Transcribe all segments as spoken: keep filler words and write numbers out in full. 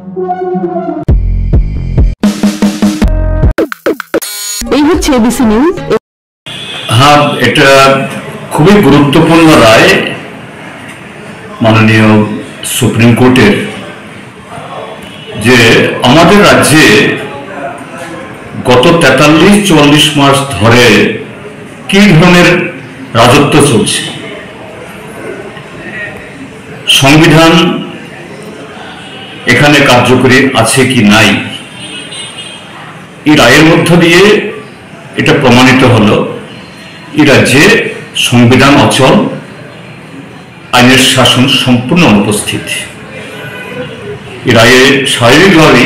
এই হচ্ছে ABC news. হ্যাঁ, এটা খুবই গুরুত্বপূর্ণ রায় মাননীয় সুপ্রিম কোর্টের, যে আমাদের রাজ্যে গত তেতাল্লিশ চুয়াল্লিশ মাস ধরে কি ধরনের রাজত্ব চলছে, সংবিধান এখানে কার্যকরী আছে কি নাই, এই রায়ের মধ্য দিয়ে এটা প্রমাণিত হলো এই রাজ্যে সংবিধান অচল, আইনের শাসন সম্পূর্ণ অনুপস্থিত। এই রায়ে স্বাভাবিকভাবেই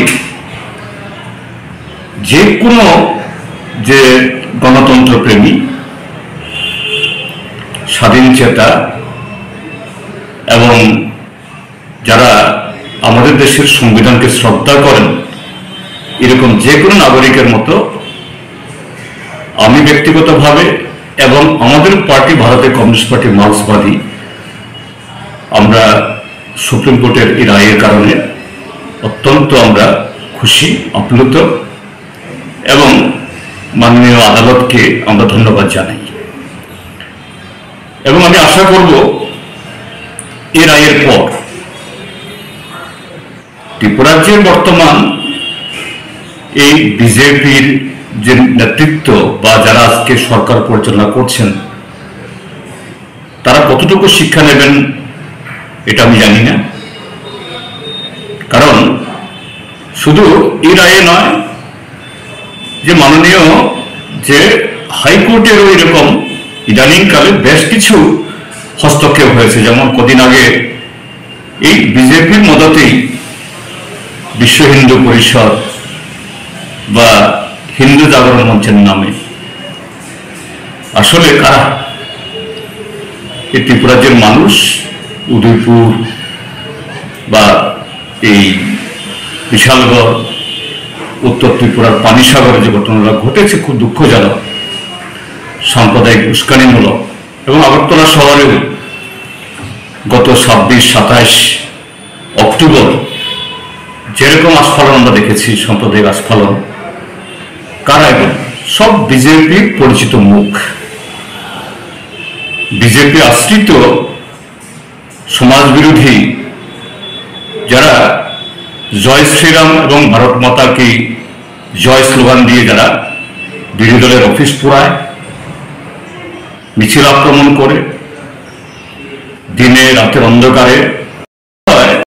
যে কোনো যে গণতন্ত্র প্রেমী, স্বাধীন চেতা এবং যারা আমাদের দেশের সংবিধানকে শ্রদ্ধা করেন, এরকম যে কোনো নাগরিকের মতো আমি ব্যক্তিগতভাবে এবং আমাদের পার্টি ভারতের কমিউনিস্ট পার্টি মার্ক্সবাদী, আমরা সুপ্রিম কোর্টের এই রায়ের কারণে অত্যন্ত আমরা খুশি, আপ্লুত এবং মাননীয় আদালতকে আমরা ধন্যবাদ জানাই। এবং আমি আশা করব এই রায়ের পর ত্রিপুরাজ্যের বর্তমান এই বিজেপির যে নেতৃত্ব বা যারা আজকে সরকার পরিচালনা করছেন, তারা কতটুকু শিক্ষা নেবেন এটা আমি জানি না। কারণ শুধু এই রায়ে নয়, যে মাননীয় যে হাইকোর্টেরও এরকম ইদানিংকালে বেশ কিছু হস্তক্ষেপ হয়েছে। যেমন কদিন আগে এই বিজেপির মদতেই বিশ্ব হিন্দু পরিষদ বা হিন্দু জাগরণ মঞ্চের নামে আসলে কারা, এই ত্রিপুরাজ্যের মানুষ, উদয়পুর বা এই বিশালগড়, উত্তর ত্রিপুরার পানিসাগরে যে ঘটনাটা ঘটেছে খুব দুঃখজনক, সাম্প্রদায়িক উস্কানিমূলক, এবং আগরতলা শহরেও গত ছাব্বিশ সাতাইশ অক্টোবর যেরকম আস্ফালন আমরা দেখেছি, সাম্প্রদায়িক আস্ফালন, কারা এগুলো? সব বিজেপি পরিচিত মুখ, বিজেপি আশ্রিত সমাজ বিরোধী, যারা জয় শ্রীরাম এবং ভারত মাতা কি জয় স্লোগান দিয়ে যারা বিরোধী দলের অফিস পোড়ায়, মিছিল আক্রমণ করে, দিনে রাতের অন্ধকারে